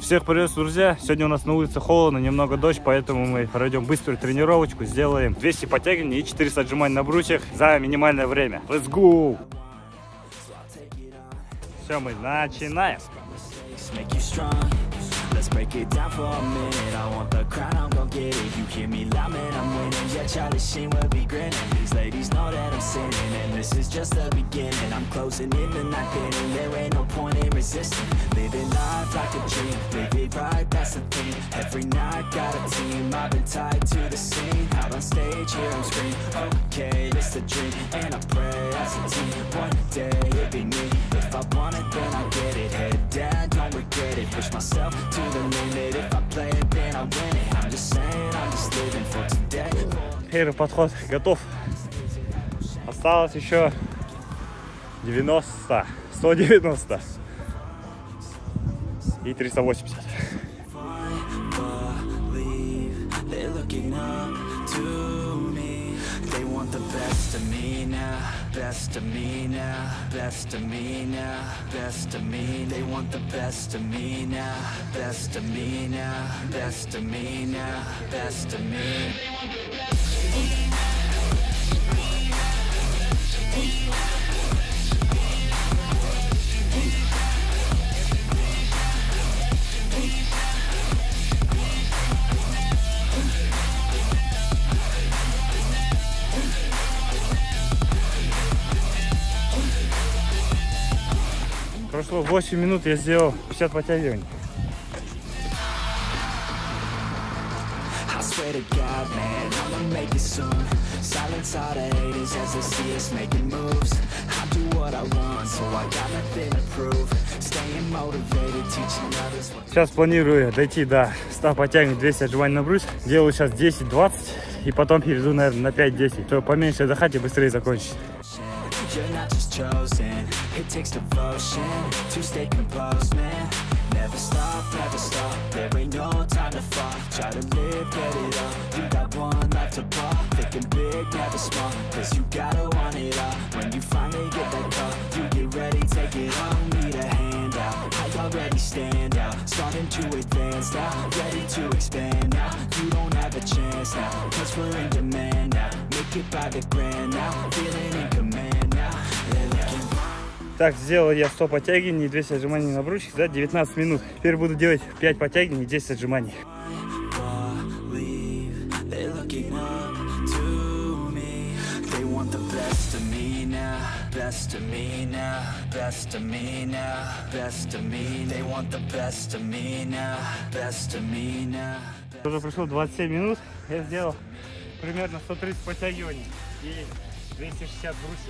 Всех приветствую, друзья! Сегодня у нас на улице холодно, немного дождь, поэтому мы пройдем быструю тренировочку, сделаем 200 подтягиваний и 400 отжиманий на брусьях за минимальное время. Let's go! Все, мы начинаем! Let's break it down for a minute. I want the crown, I'm gon' get it. You hear me loud, man, I'm winning. Yeah, Charlie Sheen will be grinning. These ladies know that I'm sinning, and this is just the beginning. I'm closing in the night inning. There ain't no point in resisting. Living life like a dream, live it right, that's the thing. Every night got a team, I've been tied to the scene. Out on stage, here I'm screaming. Okay, it's a dream, and I pray as a team. One day it'll be me. If I want it, then I get it. Head down, don't regret it. Push myself to the limit. If I play it, then I win it. I'm just saying, I'm just living for today. Первый подход готов. Осталось еще 90, 190 и 380. They're looking up to me. They want the best of me now. Best of me now, best of me now, best of me. They want the best of me now, best of me now, best of me now, best of me. Прошло 8 минут, я сделал 50 подтягиваний. Сейчас планирую дойти до 100 подтягиваний, 200 отжиманий на брус. Делаю сейчас 10-20 и потом перейду, наверное, на 5-10, чтобы поменьше отдыхать и быстрее закончить. You're not just chosen, it takes devotion to stay composed, man. Never stop, there ain't no time to fall. Try to live, get it up, you got one life to ball. Thinking big, never small, cause you gotta want it all. When you finally get that call, you get ready, take it on. Need a handout, I already stand out. Starting to advance now, ready to expand now. You don't have a chance now, cause we're in demand now. Make it by the grand now, feeling in command. Так, сделал я 100 подтягиваний и 200 отжиманий на брусьях за 19 минут. Теперь буду делать 5 подтягиваний и 10 отжиманий. Уже прошло 27 минут. Я сделал примерно 130 подтягиваний и 260 брусьев.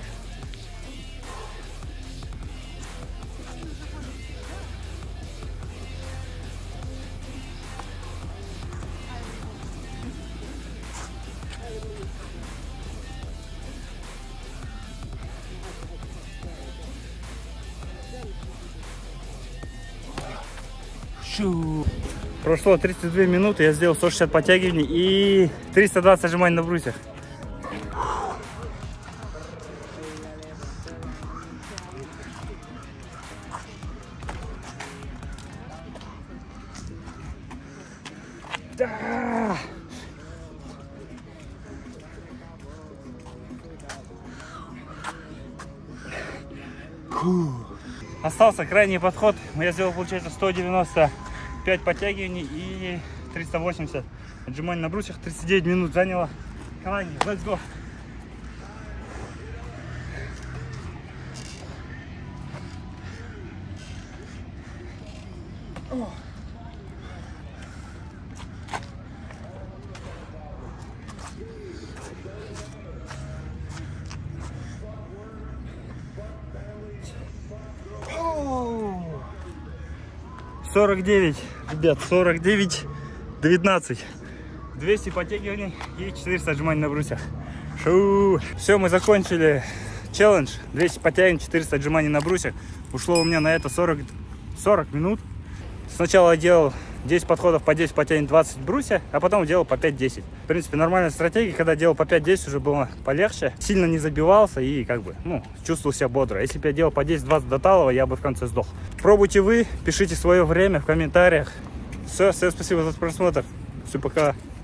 Прошло 32 минуты, я сделал 160 подтягиваний и 320 отжиманий на брусьях. Да! Остался крайний подход. Я сделал, получается, 195 подтягиваний и 380 отжиманий на брусьях. 39 минут заняло. Крайний. Let's go! Oh. 49, ребят, 49, 19, 200 подтягиваний и 400 отжиманий на брусьях. Шу. Все, мы закончили челлендж. 200 подтягиваний, 400 отжиманий на брусьях. Ушло у меня на это 40 минут. Сначала я делал 10 подходов по 10 потянет 20 брусья, а потом делал по 5-10. В принципе, нормальная стратегия, когда делал по 5-10, уже было полегче. Сильно не забивался и как бы, ну, чувствовал себя бодро. Если бы я делал по 10-20 до талого, я бы в конце сдох. Пробуйте вы, пишите свое время в комментариях. Все, всем спасибо за просмотр. Все, пока.